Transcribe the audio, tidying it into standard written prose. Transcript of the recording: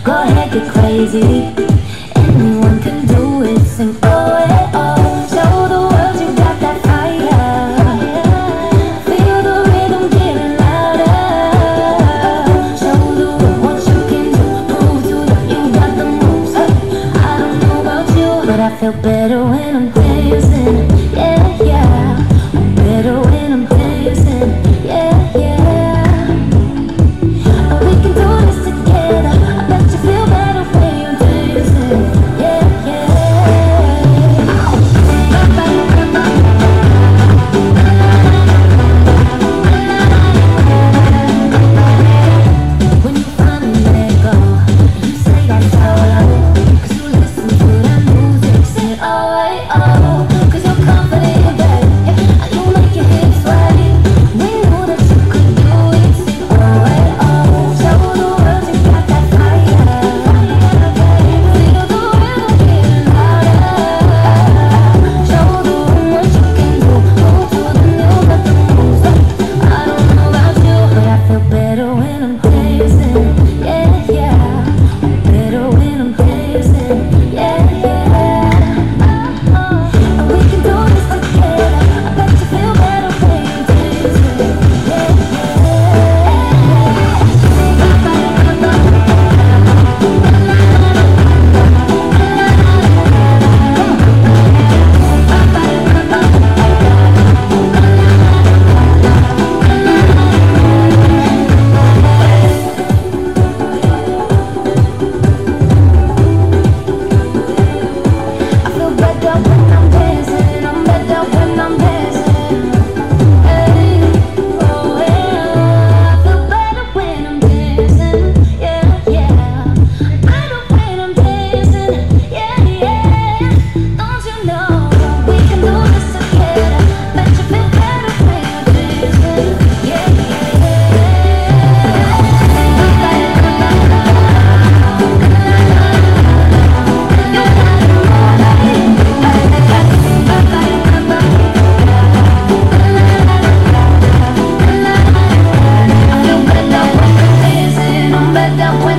Go ahead, get crazy. Anyone can do it. Sing oh, eh, oh. Show the world you got that fire. Feel the rhythm getting louder. Show the world what you can do. Prove to them you got the moves. I don't know about you, but I feel better when I'm dancing. Yeah, yeah. I'm better when I'm dancing. Yeah, yeah. And we can do this together. I bet you feel better when you're dancing. Yeah, yeah. When you finally let go, you say that solo. 'Cause you listen to that music, say oh, eh, oh. 'Cause you're confident, babe. And you make your hips sway. We knew that you could do it, sing oh, eh, oh. Show the world you got that fire. Feel the rhythm getting louder. Show the room what you can do. Move to the new rhythm moves. I don't know about you, but I feel better when I'm dancing. Yeah, yeah. Better when I'm dancing. Yeah, yeah. And we can do this together. I bet you feel better when you're dancing. Yeah, I feel better when I'm dancing. I'm better when I'm dancing. Hey, oh yeah. I feel better when I'm dancing. Yeah, yeah. Better when I'm dancing. Yeah, yeah. Don't you know we can do this together? Bet you feel better when you're dancing. Yeah, I'm better when